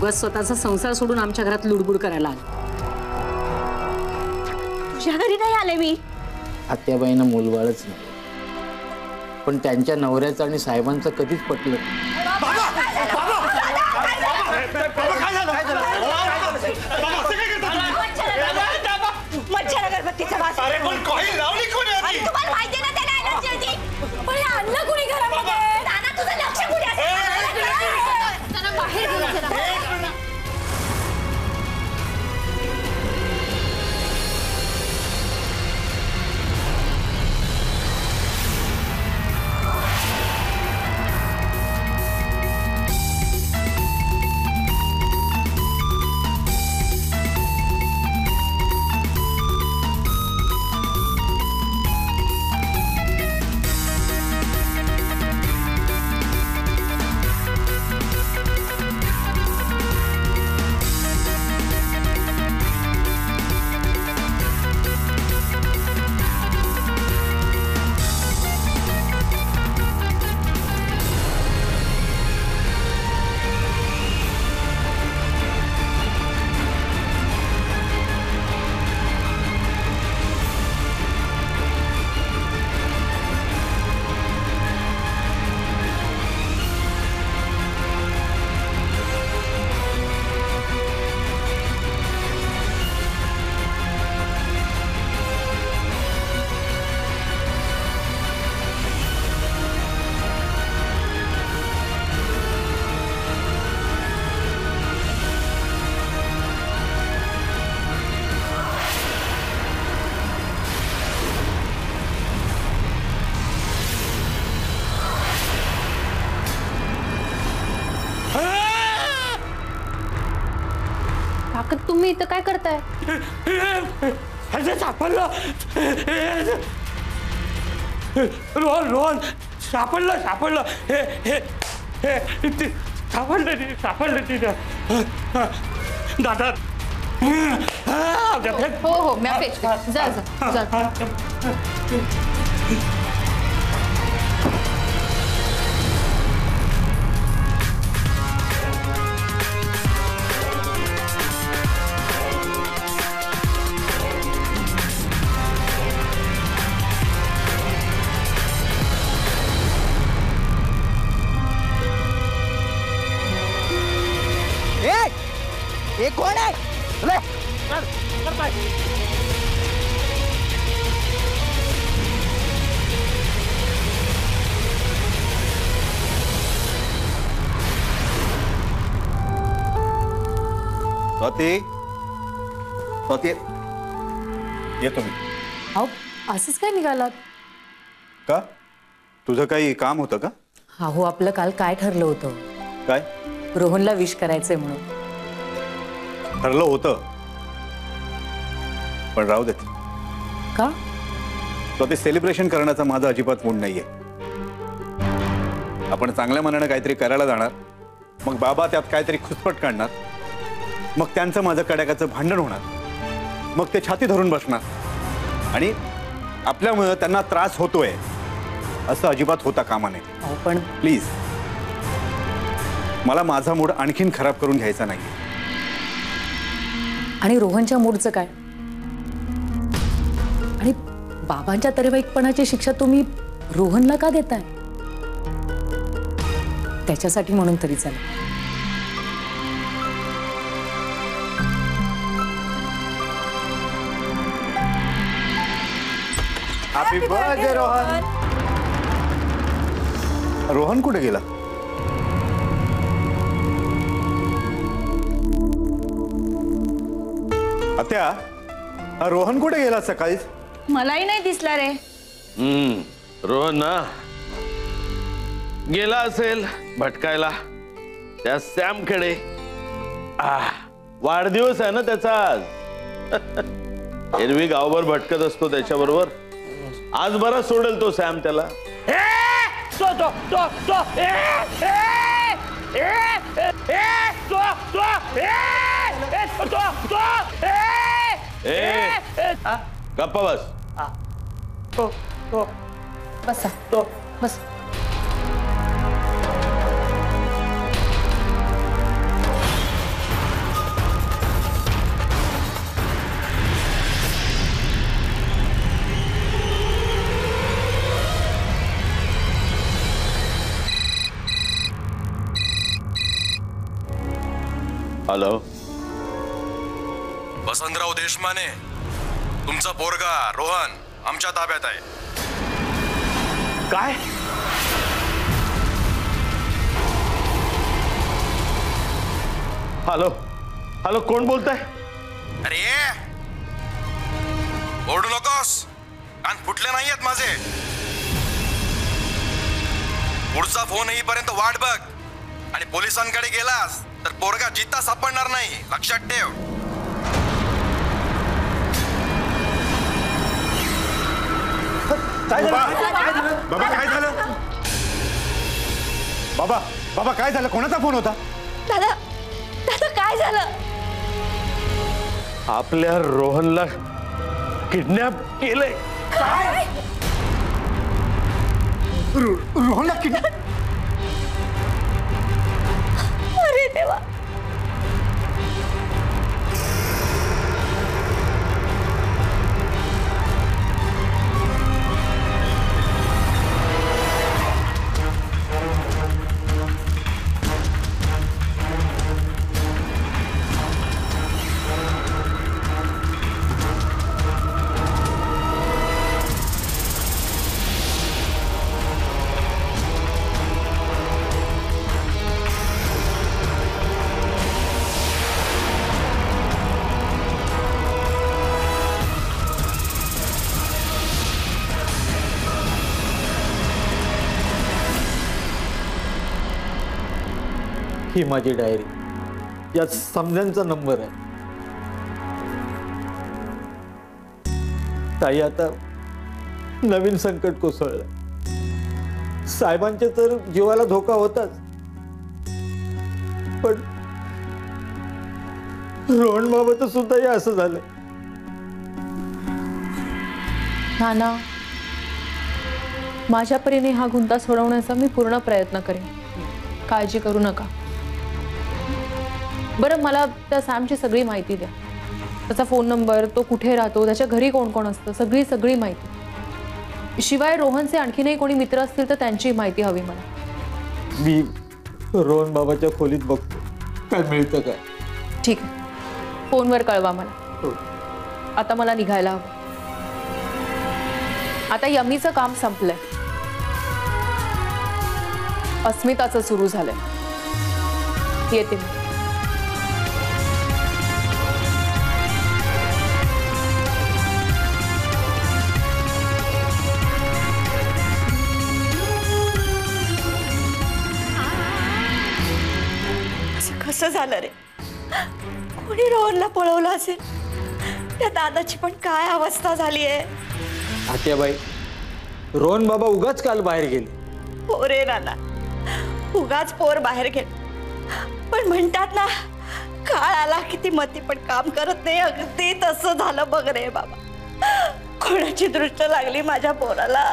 उगाच स्वतःचा संसार सोडून आमच्या घरात लुडबुड करायला आला। तुझ्या घरी नाही आले मी। आत्याबाईंना मूलबाळच नाही, पण त्यांच्या नवऱ्याचं आणि साहेबांचं कधीच पटलं मच्छर अगरबत्तीचा वास। अरे पण काही लावली कोणी आधी? तुम्हाला माहिती ना त्याला एलर्जी होती। पण हे आणलं कुणी घरामध्ये? नाना तुझं लक्ष कुठे असतं? जरा बाहेर घेऊन चला। तुम्ही इथं काय करताय? सापडलं रोहन, रोहन सापडलं, सापडलं, हे हे हे सापडलं, सापडलं तिथं दादा। हो हो मैं फेचते, जा जा जा। ये कौन है? ले कर भाई। स्वाती, स्वाती ये तुम्ही। अहो असंच काय निघालात? का तुझं काही काम होतं का? अहो आपलं काल काय ठरलं होतं? काय रोहनला विश करायचंय म्हणून। ठरलं होतं पण राहू देत। का? स्वाती सेलिब्रेशन करण्याचा माझा अजिबात मूड नाहीये। आपण चांगल्या मनाने काहीतरी करायला जाणार, मग बाबा त्यात काहीतरी खुसपट काढणार, मग त्यांचं माझं कड्याकाचं भांडण होणार, मग ते छाती धरून बसणार आणि आपल्यामुळे त्यांना त्रास होतोय असं अजिबात होता कामा नये। अहो पण प्लीज मला माझा मूड आणखीन खराब करून घ्यायचा नाही। आणि रोहनच्या मूडचं काय? आणि बाबांच्या तरेवाईकपणाची शिक्षा तुम्ही रोहनला का देताय? त्याच्यासाठी म्हणून तरी चला। Happy birthday Rohan. रोहन कुठे गेला? आत्या, हा रोहन कुठे गेला सकाळीच? मलाही नाही दिसला रे। रोहन ना गेला असेल भटकायला त्या सॅमकडे। वाढदिवस आहे ना त्याचा आज। एरवी गावभर भटकत असतो त्याच्याबरोबर, आज बरा सोडेल तो सॅम त्याला। गप्पा बस। बसा बस। हॅलो. वसंतराव देशमाने, तुमचा पोरगा रोहन आमच्या ताब्यात आहे. काय? हॅलो हॅलो, कोण बोलताय? अरे ओरडू नकोस, कान फुटले नाहीयेत माझे. पुढचा फोन येईपर्यंत वाट बघ, आणि पोलिसांकडे गेलास तर पोरगा जित्ता सापडणार नाही, लक्षात ठेव. बाबा काय झालं? बाबा बाबा काय झालं? कोणाचा फोन होता? दादा दादा काय झालं? आपल्या रोहनला किडनॅप केलंय. काय? रोहनला किडनॅप? अरे देवा. ही माझी डायरी, यात समजांचा नंबर आहे. ताई, आता नवीन संकट कोसळलं. साहेबांच्या तर जीवाला धोका होताच, पण रोहन बाबाचं सुद्धा हे असं झालं. नाना, माझ्या परीने हा गुंता सोडवण्याचा मी पूर्ण प्रयत्न करेन, काळजी करू नका. बरं, मला त्या सॅमची सगळी माहिती द्या. त्याचा फोन नंबर, तो कुठे राहतो, त्याच्या घरी कोण कोण असतं, सगळी माहिती. शिवाय रोहनचे आणखीनही कोणी मित्र असतील तर त्यांची माहिती हवी मला. मी रोहन बाबाच्या खोलीत बघतो काय मिळतं काय. ठीक आहे, फोनवर कळवा मला. आता मला निघायला हवं. आता यमीचं काम संपलंय, अस्मिताचं सुरू झालंय. येते मी. कसं झालं रे? कोणी रोहनला पळवलं असेल? त्या दादाची पण काय अवस्था झाली आहे? आत्याबाई, रोहन बाबा उगाच काल बाहेर गेले. हो रे नाना, उगाच पोर बाहेर गेले. पण म्हणतात ना, काळ आला की ती मती पण काम करत नाही. अगदी तसं झालं बघ रे बाबा. कोणाची दृष्ट लागली माझ्या पोराला.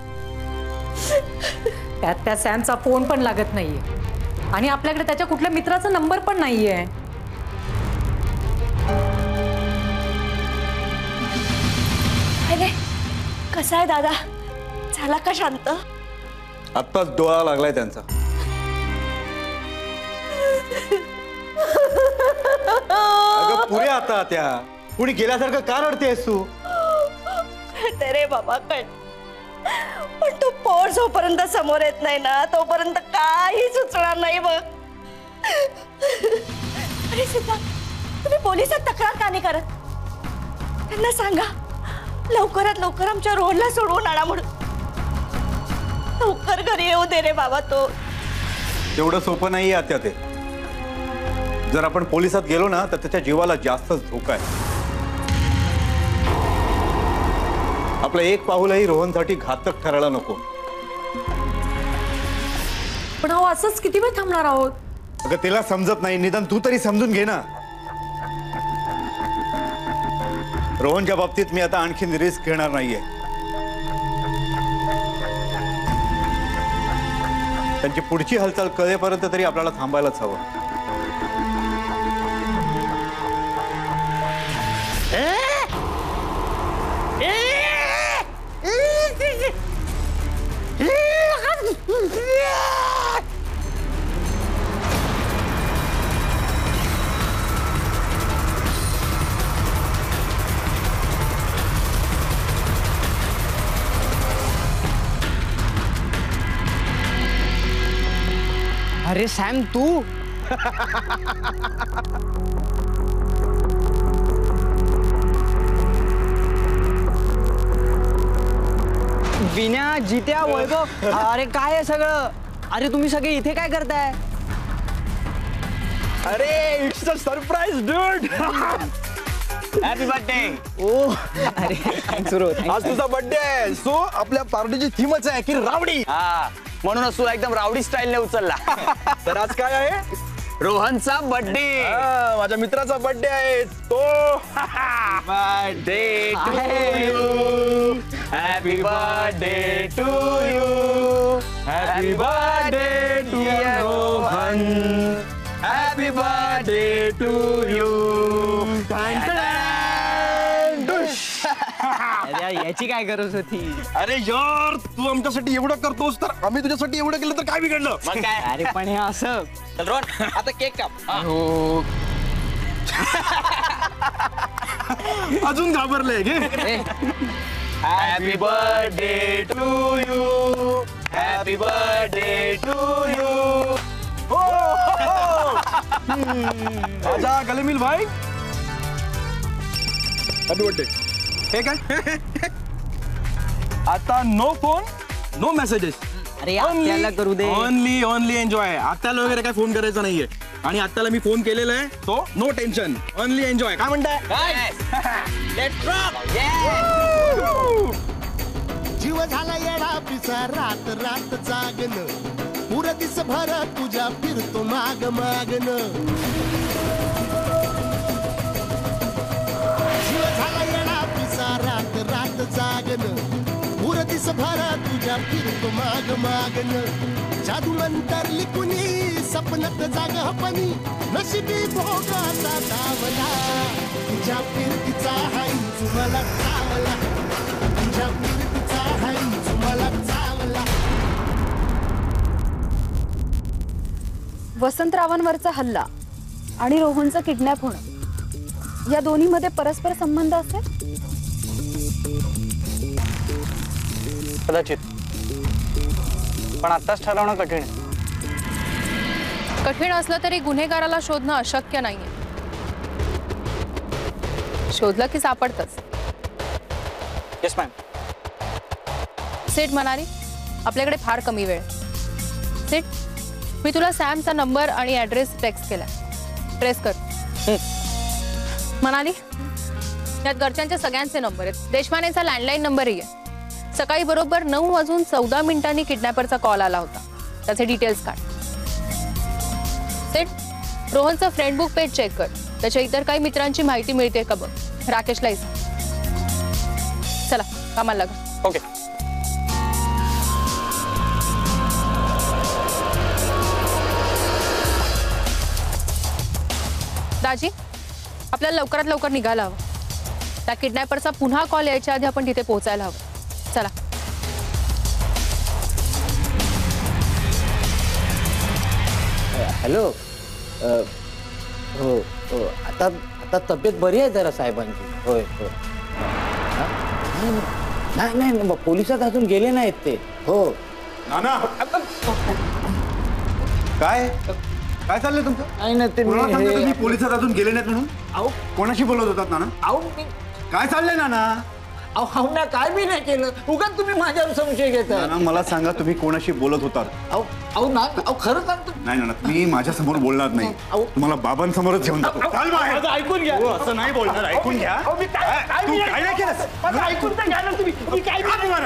त्यात त्या सॅमचा फोन पण लागत नाहीये, आणि आपल्याकडे त्याच्या कुठल्या मित्राचा नंबर पण नाहीये. अरे कसा आहे दादा? झाला का शांत? आत्ताच डोळा लागलाय त्यांचा. अगं पुरे आता त्या कुणी गेल्यासारखं का रडतेस तू? कळते रे बाबा, कळ. पण तू पोर जोपर्यंत समोर येत नाही ना, तोपर्यंत काही सुचणार नाही बघ. अरे सीता, तुम्ही पोलिसात तक्रार का नाही करत? त्यांना सांगा लवकरात लवकर आमच्या रोहनला सोडवून आणा म्हणून. लवकर घरी येऊ दे रे बाबा तो. तेवढं सोपं नाही आता ते. जर आपण पोलिसात गेलो ना तर त्याच्या जीवाला जास्तच धोका आहे. आपलं एक पाऊलही रोहनसाठी घातक ठरायला नको. पण अहो, असंच किती वेळ थांबणार आहोत? अगं तिला समजत नाही, निदान तू तरी समजून घे ना. रोहनच्या बाबतीत मी आता आणखीन रिस्क घेणार नाहीये. त्यांची पुढची हालचाल कळेपर्यंत तरी आपल्याला थांबायलाच हवं. अरे सॅम तू विन्या जित्या वैभव अरे काय आहे सगळं अरे तुम्ही सगळे इथे काय करताय अरे it's a surprise dude happy birthday ओ अरे थँक्स ब्रो आज तुझा बर्थडे आहे सो आपल्या पार्टीची थीमच आहे की रावडी हा म्हणूनच तू एकदम रावडी स्टाईलने उचलला तर आज काय आहे रोहनचा बर्थडे माझ्या मित्राचा बर्थडे आहे तो birthday to you happy birthday to you happy birthday to Rohan happy birthday to you याची काय गरज होती अरे यार तू आमच्यासाठी एवढं करतोस तर आम्ही तुझ्यासाठी एवढं केलं तर काय बिघडलं मग काय अरे पण हे असं चल रोहन आता केक काप अजून घाबरलंय घे happy birthday to you happy birthday to you आजा गले मिल भाई हॅपी बर्थडे हे काय आता नो फोन नो मेसेजेस अरे आपल्याला करू दे ओनली एन्जॉय आत्याला वगैरे काय फोन करायचा नाहीये आणि आत्याला मी फोन केलेला आहे तो नो टेन्शन ओनली एन्जॉय काय म्हणताय जीव झाला येडा पिसा रात रात जागन पुर दिस भर तुझ्या फिरतो माग मागन जीव झाला येडा पिसा रात रात जागन पुर दिस भर तुझ्या फिरतो माग मागन जादू नंतर लिकुनी सपनात जाग हपनी नशिबी भोगाचा दावला तुझ्या फिरतीचा हाई तुम्हाला चावला तुझ्या फिरतीचा हाई तुम्हाला चावला वसंतरावांवरचा हल्ला आणि रोहनचं किडनॅप होणं या दोन्हीमध्ये परस्पर संबंध असेल कदाचित पण आताच ठरवणं कठीण आहे कठीण असलं तरी गुन्हेगाराला शोधणं अशक्य नाहीये शोधलं की सापडतच येस मॅम सेठ म्हणाली आपल्याकडे फार कमी वेळ सेठ मी तुला सॅमचा नंबर आणि ऍड्रेस टेक्स्ट केला ट्रेस कर म्हणाली यात घरच्यांच्या सगळ्यांचे नंबर आहेत देशमानेचा लँडलाईन नंबरही आहे सकाळी बरोबर 9:14 किडनॅपरचा कॉल आला होता त्याचे डिटेल्स काढ सेठ रोहनचं फ्रेंड बुक पेज चेक कर त्याच्या इतर काही मित्रांची माहिती मिळते का बघ राकेशला चला कामाला लागा ओके दाजी आपल्याला लवकरात लवकर निघायला हवं त्या किडनॅपरचा पुन्हा कॉल यायच्या आधी आपण तिथे पोहोचायला हवं चला हॅलो हो हो आता आता तब्येत बरी आहे जरा साहेबांची होय हो नाही नाही पोलिसात अजून गेले नाहीत ते हो नाना काय काय चाललंय तुमचं नाही ना ते तुम्ही पोलिसात अजून गेले नाहीत म्हणून अहो कोणाशी बोलत होतात नाना अहो काय चाललंय नाना अहो ना काय मी नाही केलं उगाच तुम्ही माझ्यावर संशय घेता नाना मला सांगा तुम्ही कोणाशी बोलत होतात अहो ना अहो खरं सांगतो नाही नाना तुम्ही माझ्या समोर बोलणार नाही तुम्हाला बाबांसमोरच घेऊन जातो चाल बाहेर. ऐकून घ्या हो, असं नाही बोलणार ऐकून घ्या तू काय नाही केलंस ऐकून तर घ्या ना तुम्ही काय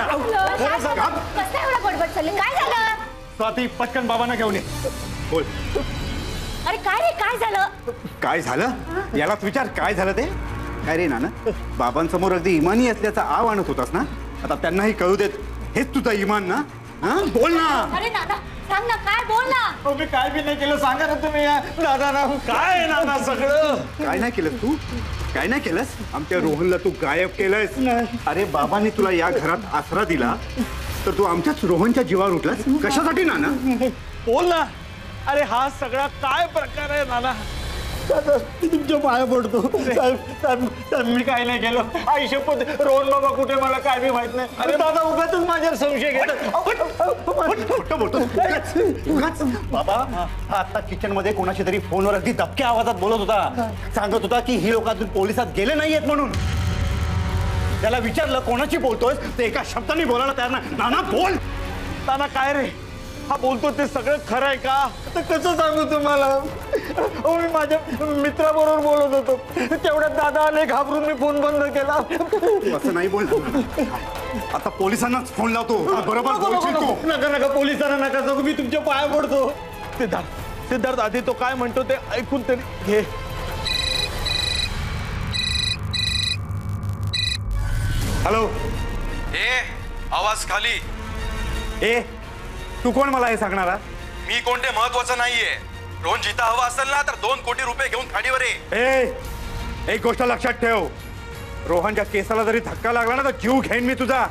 स्वाती पटकन बाबांना घेऊन ये बोल अरे काय रे काय झालं काय झालं यालाच विचार काय झालं ते काय रे नाना बाबांसमोर अगदी इमानी असल्याचा आव आणत होतास ना आता त्यांनाही कळू देत हेच तुझा इमान ना बोल ना अरे नाना सांग ना काय बोल ना मी काय बी नाही केलं सांगा ना तुम्ही दादा ना काय नाना सगळं काय नाही केलंस तू काय नाही केलंस आमच्या रोहनला तू गायब केलंस अरे बाबांनी तुला या घरात आसरा दिला तर तू आमच्याच रोहनच्या जीवावर उठलास कशासाठी नाना बोल ना अरे हा सगळा काय प्रकार आहे नाना दादा तुमच्या पाया पडतो साहेब मी काय नाही केलं. आई शपथ रोहन बाबा कुठे मला काय बी माहित नाही. अरे दादा उगाच माझ्यावर संशय घेतात. बाबा आता किचन मध्ये कोणाशी तरी फोनवर अगदी दबक्या आवाजात बोलत होता. सांगत होता की ही लोक अजून पोलिसात गेले नाहीयेत म्हणून. त्याला विचारलं कोणाची बोलतोय ते एका शब्दाने बोलायला तयार नाही. नाना बोल. नाना काय रे हा बोलतो ते सगळं खरं आहे का? आता कसं सांगू तुम्हाला. मी माझ्या मित्राबरोबर बोलत होतो तेवढ्यात दादा आले घाबरून मी फोन बंद केला. असं नाही बोल. आता पोलिसांनाच फोन लावतो. बरोबर बोलशील तू. नका नका पोलिसांना नका सांगू. मी तुमच्या पाया पडतो. सिद्धार्थ आधी तो काय म्हणतो ते ऐकून तरी घे. हॅलो. ए आवाज खाली. ए तू कोण मला हे सांगणारा? मी कोणते महत्वाचं नाहीये. रोहन जिता हवा असेल ना तर 2 कोटी रुपये घेऊन खाडीवर ये. एक गोष्ट लक्षात ठेव. रोहनच्या केसाला जरी धक्का लागला ना तर जीव घेईन मी तुझा.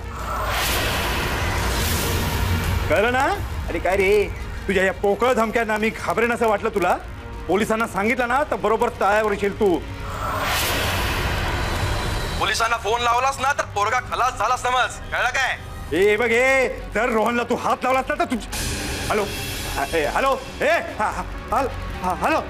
कळलं ना? अरे काय रे तुझ्या या पोकळ धमक्यांना मी घाबरेन असं वाटलं तुला? पोलिसांना सांगितलं ना तर बरोबर तळ्यावर येशील तू. पोलिसांना फोन लावलास ना तर पोरगा खलास झाला समज. कळलं काय? ए बघ ए जर रोहनला तू हात लावला असता तर तुझ. हॅलो हॅलो ए हॅलो.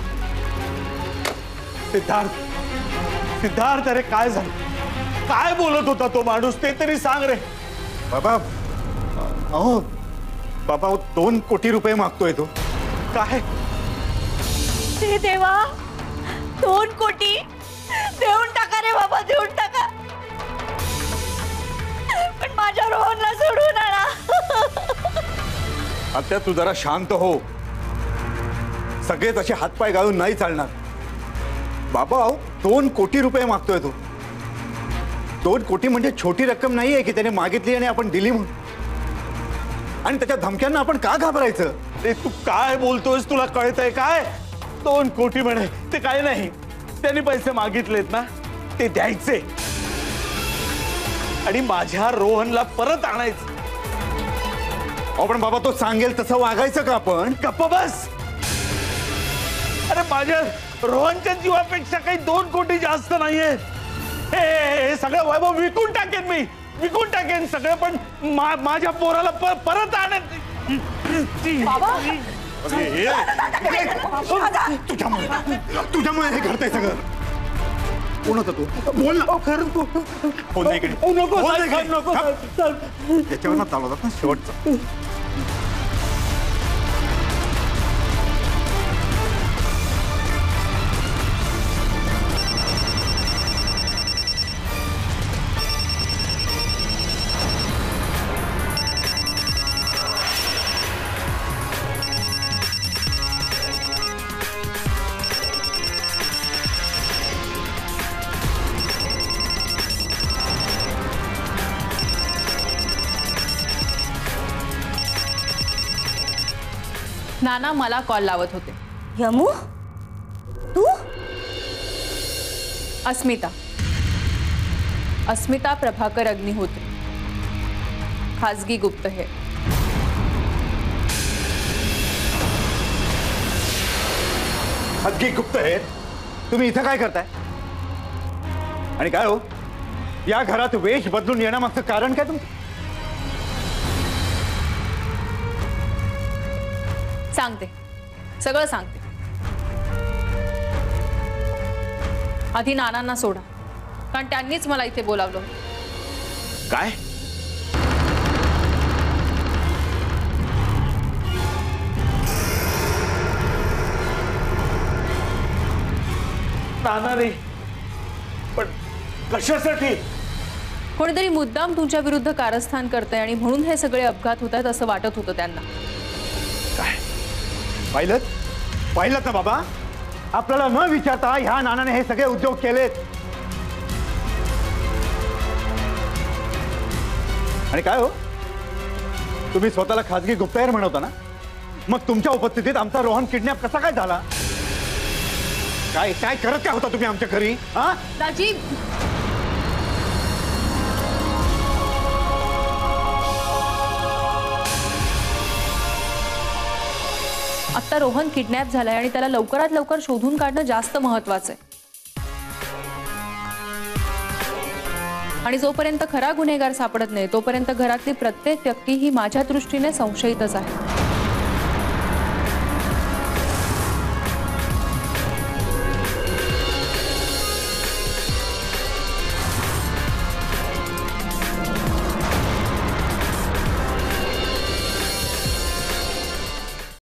सिद्धार्थ अरे काय झालं? काय बोलत होता तो माणूस ते तरी सांग रे. बाबा अहो बाबा 2 कोटी रुपये मागतोय तो. काय ते देवा 2 कोटी देऊन टाका रे बाबा देऊन टाका. पण माझ्या रोहनला सोडून आणा. आता तू जरा शांत हो. सगळेच असे हातपाय घालून नाही चालणार. बाबा 2 कोटी रुपये मागतोय तो. 2 कोटी म्हणजे छोटी रक्कम नाहीये की त्याने मागितली आणि आपण दिली म्हणून. आणि त्याच्या धमक्यांना आपण का घाबरायचं? ते तू काय बोलतोयस? तुला कळतंय काय? 2 कोटी म्हणे ते काय नाही. त्यांनी पैसे मागितलेत ना ते द्यायचे आणि माझ्या रोहनला परत आणायचं. आपण बाबा तो सांगेल तसं वागायचं का आपण? गप्प बस. अरे माझ्या रोहनच्या जीवापेक्षा काही 2 कोटी जास्त नाहीये. हे सगळं वैभव विकून टाकेन मी. विकून टाकेन सगळं पण माझ्या पोराला परत आणेन. तुझ्यामुळे हे घडतंय सगळं. कोण होता तू? बोल ना. खरं फोन नाही नको. त्याच्यावर चालवतात ना शेवटचं. नाना मला कॉल लावत होते. यमू तू? अस्मिता प्रभाकर अग्निहोत्री खाजगी गुप्तहेर. खाजगी गुप्तहेर? तुम्ही इथं काय करताय? आणि काय हो या घरात वेश बदलून येण्यामागचं कारण काय तुमचं? सांगते सगळं सांगते. आधी नानांना सोडा कारण त्यांनीच मला इथे बोलावलं. काय? नाना रे पण कशासाठी? कोणीतरी मुद्दाम तुमच्या विरुद्ध कारस्थान करतंय आणि म्हणून हे सगळे अपघात होत आहेत असं वाटत होतं त्यांना. काय पाहिलं ना बाबा? आपल्याला न विचारता ह्या नानाने हे सगळे उद्योग केलेत. आणि काय हो तुम्ही स्वतःला खाजगी गुप्तहेर म्हणवता ना? मग तुमच्या उपस्थितीत आमचा रोहन किडनॅप कसा काय झाला? काय काय करत काय होता तुम्ही आमच्या घरी? हा दाजी आता रोहन किडनॅप झालाय आणि त्याला लवकरात लवकर शोधून काढणं जास्त महत्वाचं आहे. आणि जोपर्यंत खरा गुन्हेगार सापडत नाही तोपर्यंत घरातली प्रत्येक व्यक्ती ही माझ्या दृष्टीने संशयितच आहे.